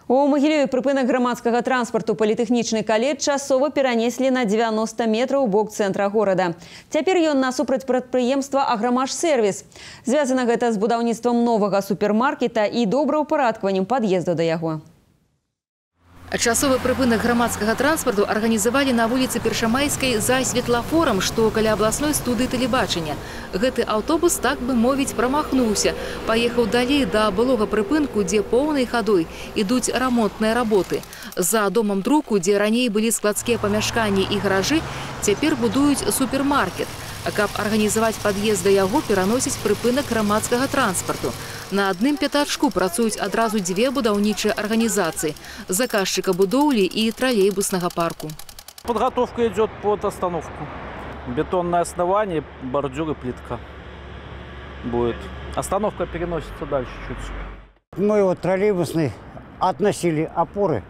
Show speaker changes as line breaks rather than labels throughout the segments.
У Могилеве прыпынак грамадскага транспарту політэхнічны каледж часова перанеслі на 90 метраў у бок цэнтра горада. Цяпер ён насупраць прадпрыемства «Аграмашсервіс». Звязана гэта з будаўніцтвам новага супермаркета і добраўпарадкаваннем пад'езду да яго.
Часовы прыпынак грамадскага транспарту арганізавалі на вуліцы Першамайскай за светлафорам, што каля абласной студыі тэлебачання. Гэты аўтобус, так бы мовіць, прамахнуўся. Паехаў далей да былога прыпынку, дзе поўнай хадой ідуць рамонтныя работы. За домам друку, дзе раней былі складскія памяшканні і гаражы, цяпер будуюць супермаркет. Каб арганізаваць пад'езд да яго, пераносіць прыпынак грамадскага транспарту. На адным пятачку працуюць адразу дзве будаўнічыя арганізацыі – заказчыка будоўлі і троллейбуснага парку.
Подготовка идет под остановку. Бетонное основание, бордюр и плитка будет. Остановка переносится дальше чуть.
Мы вот троллейбусный относили опоры,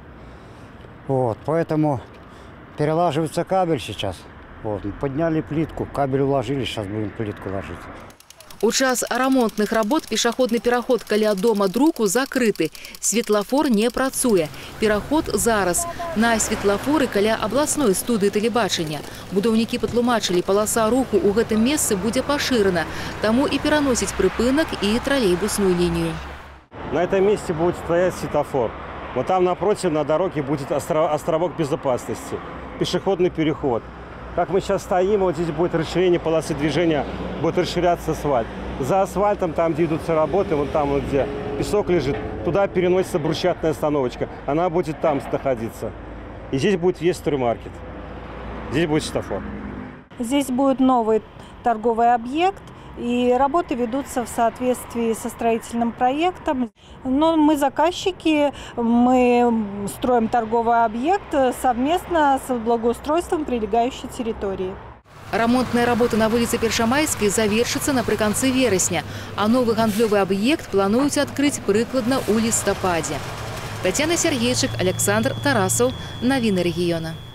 поэтому перелаживается кабель сейчас. Подняли плитку, кабель уложили, сейчас будем плитку ложить.
У час рамонтных работ пешаходны пераход каля дома друку закрыты. Светлафор не працуе. Пераход зараз. На светлафоры каля абласной студыі тэлебачання. Будаўнікі патлумачылі, паласа руху ў гэтым месцы будзе пашырана. Таму і пераносіць прыпынак і троллейбусную лінію.
На этом месте будет стоять светофор. Вот там напротив на дороге будет островок безопасности. Пешеходный переход. Как мы сейчас стоим, вот здесь будет расширение полосы движения, будет расширяться асфальт. За асфальтом, там, где идут работы, вот там, вот, где песок лежит, туда переносится брусчатная остановочка. Она будет там находиться. И здесь будет весь супермаркет. Здесь будет светофор.
Здесь будет новый торговый объект, и работы ведутся в соответствии со строительным проектом. Но мы заказчики, мы строим торговый объект совместно с благоустройством прилегающей территории.
Рамонтныя работы на вуліцы Першамайскай завершацца напрыканцы верасня, а новы гандлёвы аб'ект плануюць адкрыць прыкладна ў лістападзе. Татьяна Сергейчык, Александр Тарасаў. Навіны рэгіёна.